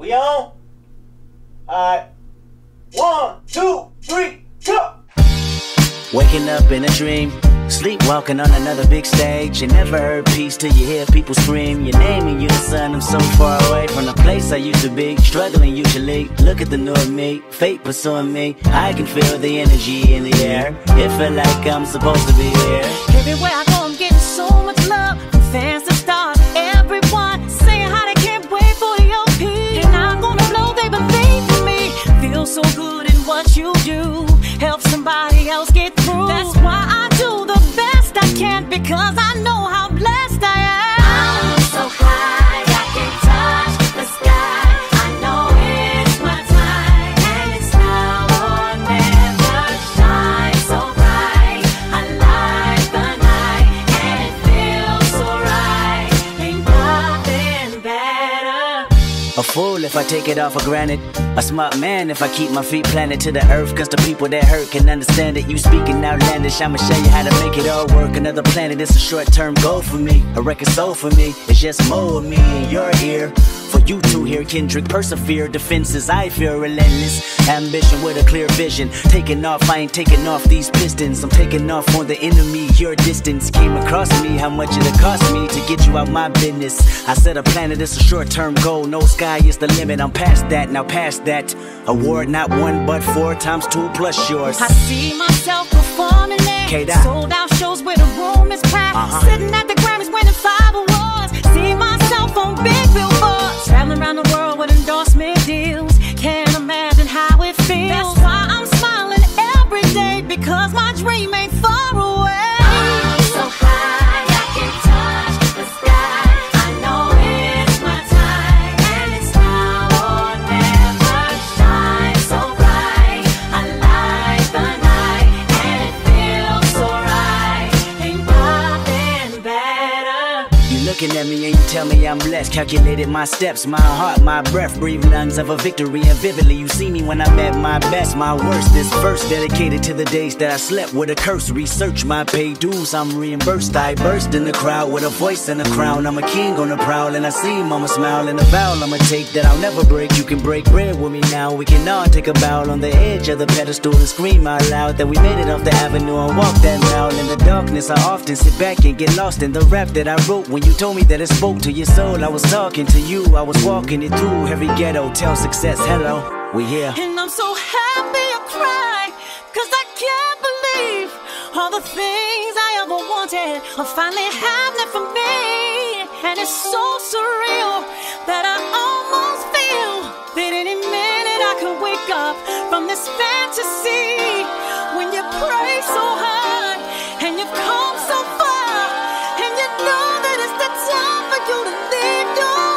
We on? Alright. 1, 2, 3, go! Waking up in a dream, sleepwalking on another big stage. You never heard peace till you hear people scream your name in unison. I'm so far away from the place I used to be, struggling usually. Look at the new me, fate pursuing me. I can feel the energy in the air. It feel like I'm supposed to be here. Everywhere I go, I'm getting so much love from fans to stars. Everyone saying how they can't wait for the OP. And I'm gonna blow, they believe in me. Feel so good in what you do. Help somebody else get through. That's why I do the best I can, because I know how blessed I am. I'm so high, I can touch the sky. I know it's my time, and it's now or never. Shine so bright, I light the night, and it feels so right. Ain't nothing better. A fool if I take it all for granted. A smart man if I keep my feet planted to the earth. Cause the people that hurt can understand it. You speaking outlandish, I'ma show you how to make it all work. Another planet, it's a short-term goal for me. A record soul for me, it's just more of me in your ear. For you to hear Kendrick persevere. Defenses, I feel relentless. Ambition with a clear vision. Taking off, I ain't taking off these pistons. I'm taking off on the enemy. Your distance came across me. How much it cost me to get you out my business. I said a planet, it's a short-term goal. No sky is the limit, I'm past that, now past that. Award not 1 but 4 times 2 plus yours. I see myself performing there. K-Dot. Sold out shows where the room is packed. Sitting at the Grammys winning 5 awards. See myself on big billboards. Traveling around the world with endorsement deals. Can't imagine how it feels. That's why I'm smiling every day, because my dream ain't far away. I'm so high, I can touch the sky. I know it's my time, and it's now or never. Shine so bright, I light the night, and it feels so right. Ain't nothing better. You looking at me and you tell me I'm blessed. Calculated my steps, my heart, my breath. Breathe lungs of a victory, and vividly you see me when I'm at my best. My worst, this verse dedicated to the days that I slept with a curse. Research my paid dues, I'm reimbursed. I burst in the crowd with a voice and a crown. I'm a king on the prowl, and I see mama smile. And a vow I'ma take that I'll never break. You can break bread with me now. We can all take a bow on the edge of the pedestal and scream out loud that we made it off the avenue and walk that mile. In the darkness, I often sit back and get lost in the rap that I wrote. When you told me that it spoke to your soul, I was talking to you. I was walking it through every ghetto. Tell success hello, we here. And I'm so happy I cry, cause I can't believe all the things I ever wanted are finally happening for me. And it's so surreal that I almost feel that any minute I could wake up from this fantasy. When you pray so hard and you've come so far, and you know that it's the time for you to leave your